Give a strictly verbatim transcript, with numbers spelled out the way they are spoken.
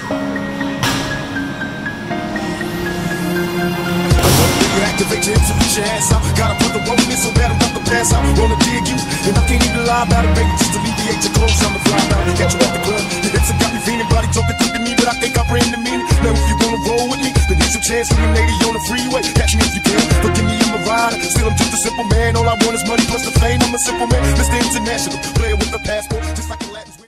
Activate your hips and reach your ass out. Gotta put the roll in so bad I'm about to pass out. Wanna dig you, and I can't even lie about it, baby. Just alleviate your clothes, I'm the fly out. Catch you at the club, your hips have got me feeling. Body talking quick to me, but I think I bring the meaning. Now if you wanna roll with me, then here's your chance for me, lady, on the freeway. Catch me if you can, but give me in my ride. Still I'm just a simple man, all I want is money plus the fame. I'm a simple man, Mister International, player with a passport, just like a Latin.